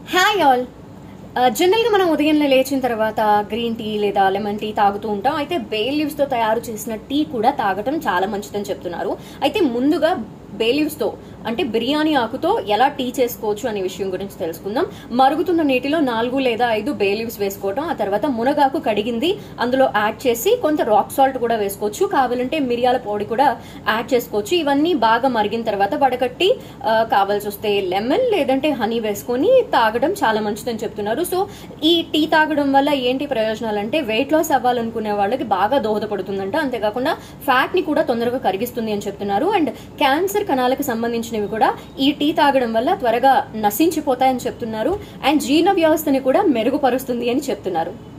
Hi all. జనరల్గా మనం ఉదయంలో లేచిన తర్వాత గ్రీన్ టీ లేదా లెమన్ టీ తాగుతూ ఉంటాం. అయితే బే లీవ్స్తో తయారు చేసిన టీ కూడా తాగటం చాలా మంచిదని చెప్తున్నారు. అయితే ముందుగా బే లీవ్స్తో అంటే బిర్యానీ ఆకుతో ఎలా టీ చేసుకోవచ్చు అనే విషయం గురించి తెలుసుకుందాం. మరుగుతున్న నీటిలో 4 లేదా 5 బే లీవ్స్ వేసుకోవటం, ఆ తర్వాత మునగాకు కడిగింది అందులో యాడ్ చేసి కొంత రాక్ సాల్ట్ కూడా వేసుకోవచ్చు, కావాలంటే మిరియాల పొడి కూడా యాడ్ చేసుకోవచ్చు. ఇవన్నీ బాగా మరిగిన తర్వాత వడకట్టి కావాల్సి వస్తే లెమన్ లేదంటే హనీ వేసుకొని తాగడం చాలా మంచిదని చెప్తున్నారు. సో ఈ టీ తాగడం వల్ల ఏంటి ప్రయోజనాలు అంటే వెయిట్ లాస్ అవ్వాలనుకునే వాళ్ళకి బాగా దోహదపడుతుందంట. అంతేకాకుండా ఫ్యాట్ ని కూడా తొందరగా కరిగిస్తుంది అని చెప్తున్నారు. అండ్ క్యాన్సర్ కణాలకు సంబంధించినవి కూడా ఈ టీ తాగడం వల్ల త్వరగా నశించిపోతాయని చెప్తున్నారు. అండ్ జీర్ణ వ్యవస్థని కూడా మెరుగుపరుస్తుంది అని చెప్తున్నారు.